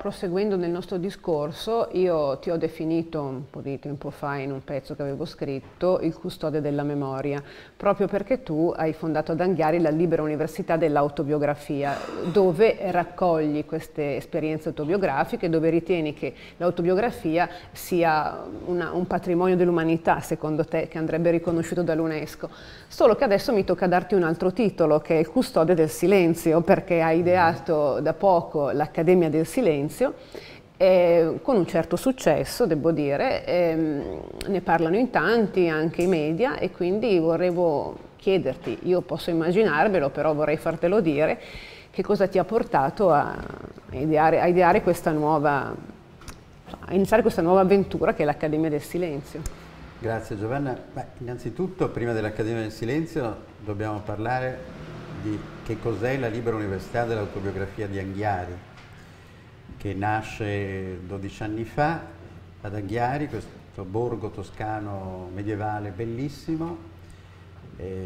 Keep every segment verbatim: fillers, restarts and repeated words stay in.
proseguendo nel nostro discorso, io ti ho definito un po' di tempo fa in un pezzo che avevo scritto il custode della memoria, proprio perché tu hai fondato ad Anghiari la Libera Università dell'Autobiografia, dove raccogli queste esperienze autobiografiche, dove ritieni che l'autobiografia sia una, un patrimonio dell'umanità, secondo te, che andrebbe riconosciuto dall'UNESCO. Solo che adesso mi tocca darti un altro titolo, che è il custode del silenzio, perché hai ideato da poco l'Accademia del Silenzio, eh, con un certo successo, devo dire, ehm, ne parlano in tanti, anche i media, e quindi vorrevo chiederti, io posso immaginarvelo, però vorrei fartelo dire, che cosa ti ha portato a ideare, a ideare questa nuova, a iniziare questa nuova avventura che è l'Accademia del Silenzio. Grazie Giovanna. Beh, innanzitutto, prima dell'Accademia del Silenzio, dobbiamo parlare di che cos'è la Libera Università dell'Autobiografia di Anghiari, che nasce dodici anni fa ad Anghiari, questo borgo toscano medievale bellissimo. Eh,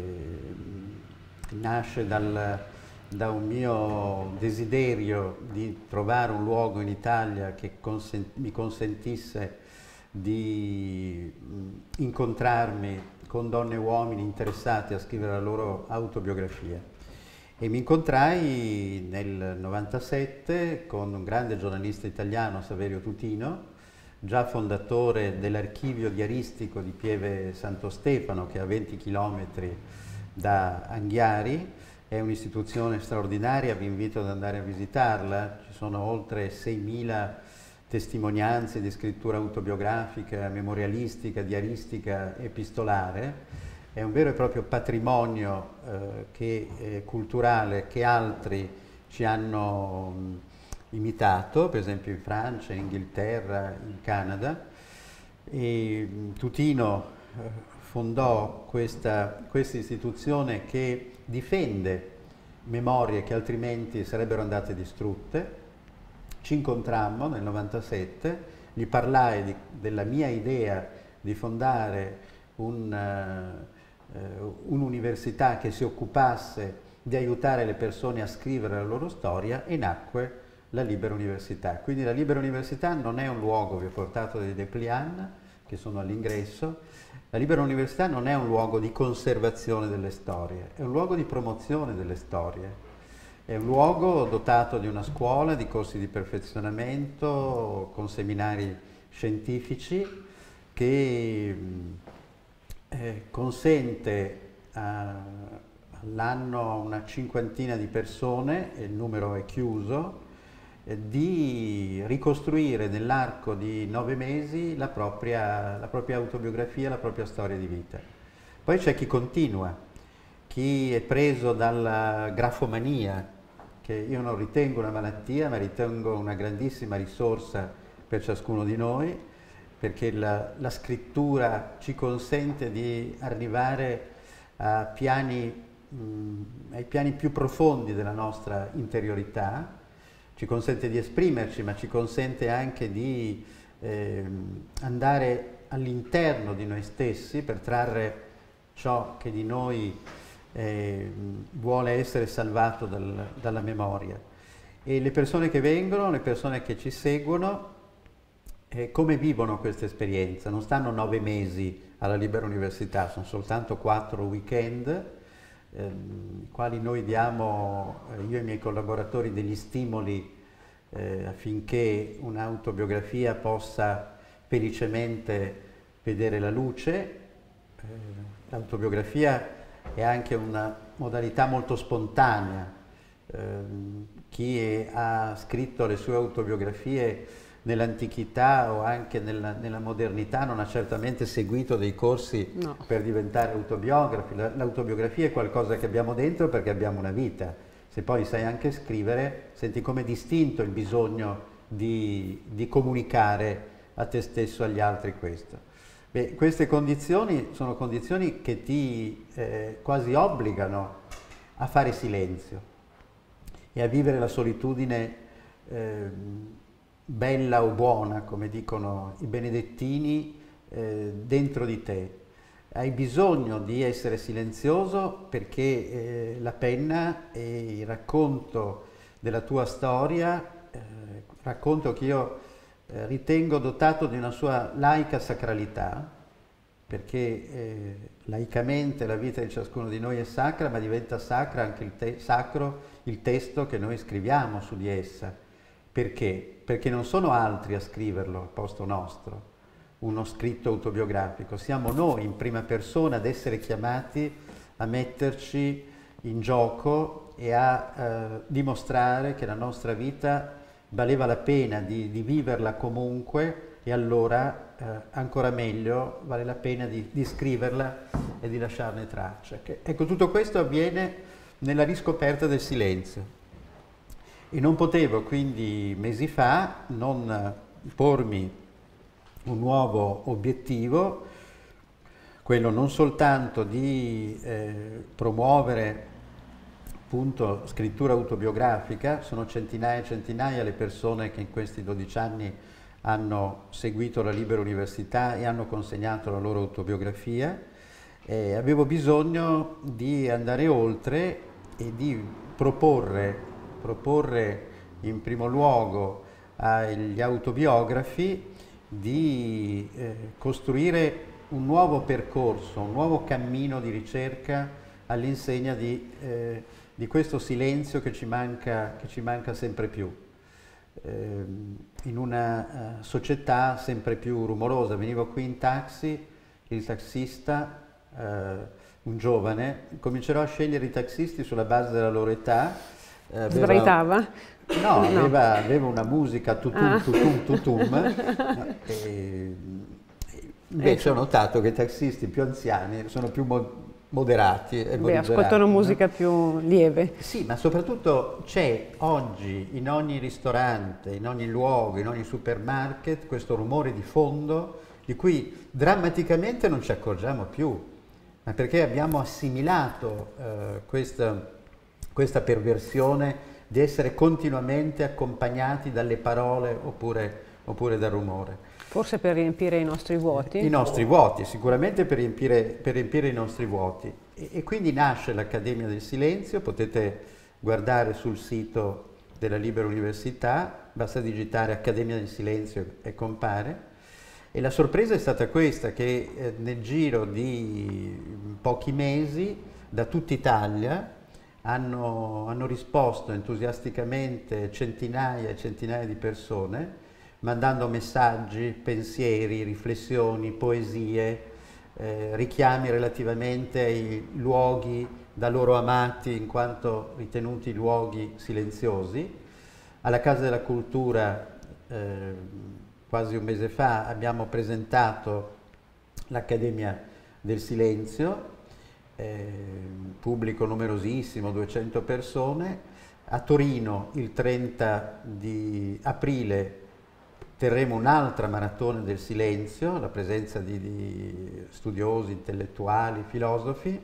nasce dal, da un mio desiderio di trovare un luogo in Italia che consent- mi consentisse di incontrarmi con donne e uomini interessati a scrivere la loro autobiografia. E mi incontrai nel novantasette con un grande giornalista italiano, Saverio Tutino, già fondatore dell'archivio diaristico di Pieve Santo Stefano, che è a venti chilometri da Anghiari. È un'istituzione straordinaria, vi invito ad andare a visitarla. Ci sono oltre seimila testimonianze di scrittura autobiografica, memorialistica, diaristica, epistolare. È un vero e proprio patrimonio eh, che, eh, culturale che altri ci hanno mh, imitato, per esempio in Francia, in Inghilterra, in Canada. E mh, Tutino eh, fondò questa, questa istituzione che difende memorie che altrimenti sarebbero andate distrutte. Ci incontrammo nel novantasette, gli parlai di, della mia idea di fondare un, uh, uh, un'università che si occupasse di aiutare le persone a scrivere la loro storia, e nacque la Libera Università. Quindi la Libera Università non è un luogo, vi ho portato dei dépliant che sono all'ingresso, la Libera Università non è un luogo di conservazione delle storie, è un luogo di promozione delle storie. È un luogo dotato di una scuola, di corsi di perfezionamento, con seminari scientifici, che eh, consente all'anno a una cinquantina di persone, e il numero è chiuso, eh, di ricostruire nell'arco di nove mesi la propria, la propria autobiografia, la propria storia di vita. Poi c'è chi continua, chi è preso dalla grafomania, che io non ritengo una malattia, ma ritengo una grandissima risorsa per ciascuno di noi, perché la, la scrittura ci consente di arrivare a piani, mh, ai piani più profondi della nostra interiorità, ci consente di esprimerci, ma ci consente anche di eh, andare all'interno di noi stessi per trarre ciò che di noi Eh, vuole essere salvato dal, dalla memoria. E le persone che vengono, le persone che ci seguono, eh, come vivono questa esperienza? Non stanno nove mesi alla Libera Università, sono soltanto quattro weekend, eh, i quali noi diamo, eh, io e i miei collaboratori, degli stimoli eh, affinché un'autobiografia possa felicemente vedere la luce. Eh, l'autobiografia è anche una modalità molto spontanea. Eh, chi è, ha scritto le sue autobiografie nell'antichità o anche nella, nella modernità non ha certamente seguito dei corsi no. per diventare autobiografi. L'autobiografia è qualcosa che abbiamo dentro perché abbiamo una vita. Se poi sai anche scrivere, senti come distinto il bisogno di, di comunicare a te stesso e agli altri questo. Beh, queste condizioni sono condizioni che ti eh, quasi obbligano a fare silenzio e a vivere la solitudine eh, bella o buona, come dicono i benedettini, eh, dentro di te. Hai bisogno di essere silenzioso perché eh, la penna e il racconto della tua storia eh, racconto che io eh, ritengo dotato di una sua laica sacralità, perché eh, laicamente la vita di ciascuno di noi è sacra, ma diventa sacra anche il te- sacro il testo che noi scriviamo su di essa. Perché? Perché non sono altri a scriverlo al posto nostro, uno scritto autobiografico, siamo noi in prima persona ad essere chiamati a metterci in gioco e a eh, dimostrare che la nostra vita valeva la pena di, di viverla comunque, e allora eh, ancora meglio vale la pena di, di scriverla e di lasciarne traccia. Che, ecco, tutto questo avviene nella riscoperta del silenzio, e non potevo quindi mesi fa non pormi un nuovo obiettivo, quello non soltanto di eh, promuovere appunto scrittura autobiografica. Sono centinaia e centinaia le persone che in questi dodici anni hanno seguito la Libera Università e hanno consegnato la loro autobiografia. Eh, avevo bisogno di andare oltre e di proporre, proporre in primo luogo agli autobiografi di eh, costruire un nuovo percorso, un nuovo cammino di ricerca all'insegna di, eh, di questo silenzio che ci manca, che ci manca sempre più. Eh, in una uh, società sempre più rumorosa. Venivo qui in taxi, il taxista, uh, un giovane, comincerò a scegliere i taxisti sulla base della loro età. Uh, aveva, Sbraitava? No, no. Aveva, aveva una musica tutum, ah. tutum, tutum. e, invece ho notato che i taxisti più anziani sono più mo moderati e Beh, ascoltano musica no? più lieve. Sì, ma soprattutto c'è oggi in ogni ristorante, in ogni luogo, in ogni supermarket questo rumore di fondo di cui drammaticamente non ci accorgiamo più, ma perché abbiamo assimilato eh, questa, questa perversione di essere continuamente accompagnati dalle parole oppure, oppure dal rumore. Forse per riempire i nostri vuoti? I nostri vuoti, sicuramente per riempire, per riempire i nostri vuoti. E, e quindi nasce l'Accademia del Silenzio. Potete guardare sul sito della Libera Università, basta digitare Accademia del Silenzio e compare. E la sorpresa è stata questa, che eh, nel giro di pochi mesi da tutta Italia hanno, hanno risposto entusiasticamente centinaia e centinaia di persone, mandando messaggi, pensieri, riflessioni, poesie, eh, richiami relativamente ai luoghi da loro amati in quanto ritenuti luoghi silenziosi. Alla Casa della Cultura, eh, quasi un mese fa, abbiamo presentato l'Accademia del Silenzio, eh, pubblico numerosissimo, duecento persone. A Torino il trenta di aprile terremo un'altra maratona del silenzio, la presenza di, di studiosi, intellettuali, filosofi,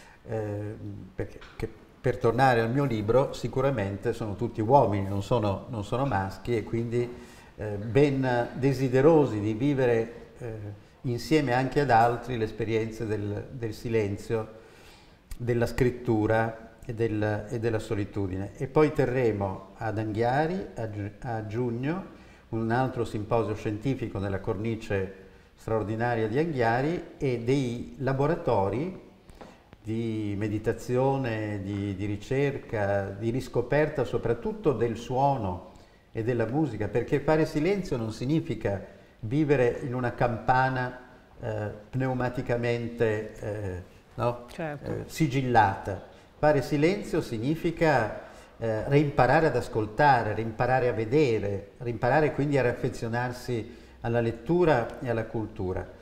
eh, perché che, per tornare al mio libro, sicuramente sono tutti uomini, non sono, non sono maschi, e quindi eh, ben desiderosi di vivere eh, insieme anche ad altri le esperienze del, del silenzio, della scrittura e, del, e della solitudine. E poi terremo ad Anghiari a, a giugno un altro simposio scientifico nella cornice straordinaria di Anghiari e dei laboratori di meditazione, di, di ricerca, di riscoperta soprattutto del suono e della musica, perché fare silenzio non significa vivere in una campana eh, pneumaticamente eh, no? certo. eh, sigillata. Fare silenzio significa Eh, reimparare ad ascoltare, reimparare a vedere, reimparare quindi a raffezionarsi alla lettura e alla cultura.